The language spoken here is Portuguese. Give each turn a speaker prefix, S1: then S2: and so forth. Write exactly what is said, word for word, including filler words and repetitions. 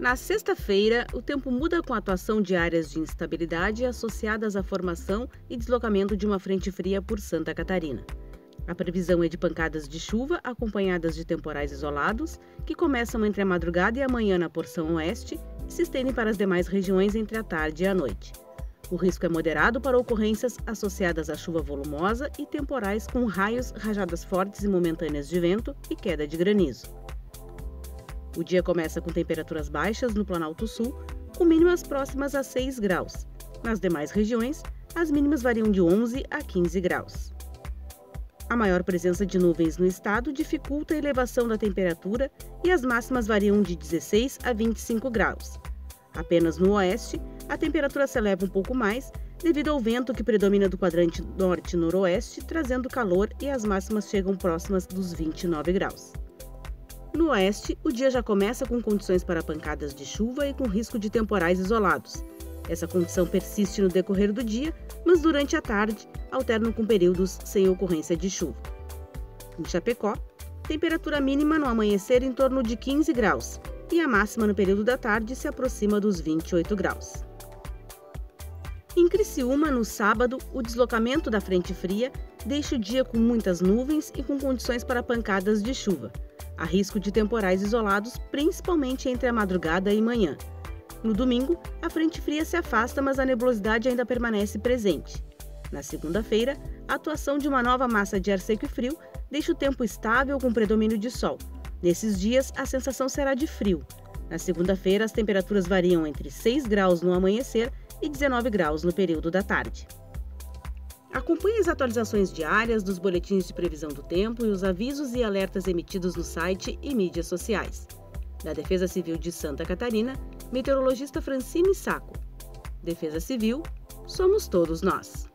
S1: Na sexta-feira, o tempo muda com a atuação de áreas de instabilidade associadas à formação e deslocamento de uma frente fria por Santa Catarina. A previsão é de pancadas de chuva acompanhadas de temporais isolados, que começam entre a madrugada e a manhã na porção oeste e se estendem para as demais regiões entre a tarde e a noite. O risco é moderado para ocorrências associadas à chuva volumosa e temporais com raios, rajadas fortes e momentâneas de vento e queda de granizo. O dia começa com temperaturas baixas no Planalto Sul, com mínimas próximas a seis graus. Nas demais regiões, as mínimas variam de onze a quinze graus. A maior presença de nuvens no estado dificulta a elevação da temperatura e as máximas variam de dezesseis a vinte e cinco graus. Apenas no oeste, a temperatura se eleva um pouco mais devido ao vento que predomina do quadrante norte-noroeste, trazendo calor, e as máximas chegam próximas dos vinte e nove graus. No oeste, o dia já começa com condições para pancadas de chuva e com risco de temporais isolados. Essa condição persiste no decorrer do dia, mas durante a tarde alternam com períodos sem ocorrência de chuva. Em Chapecó, temperatura mínima no amanhecer em torno de quinze graus e a máxima no período da tarde se aproxima dos vinte e oito graus. Em Criciúma, no sábado, o deslocamento da frente fria deixa o dia com muitas nuvens e com condições para pancadas de chuva. Há risco de temporais isolados, principalmente entre a madrugada e manhã. No domingo, a frente fria se afasta, mas a nebulosidade ainda permanece presente. Na segunda-feira, a atuação de uma nova massa de ar seco e frio deixa o tempo estável com predomínio de sol. Nesses dias, a sensação será de frio. Na segunda-feira, as temperaturas variam entre seis graus no amanhecer e dezenove graus no período da tarde. Acompanhe as atualizações diárias dos boletins de previsão do tempo e os avisos e alertas emitidos no site e mídias sociais. Da Defesa Civil de Santa Catarina, meteorologista Francine Sacco. Defesa Civil, somos todos nós.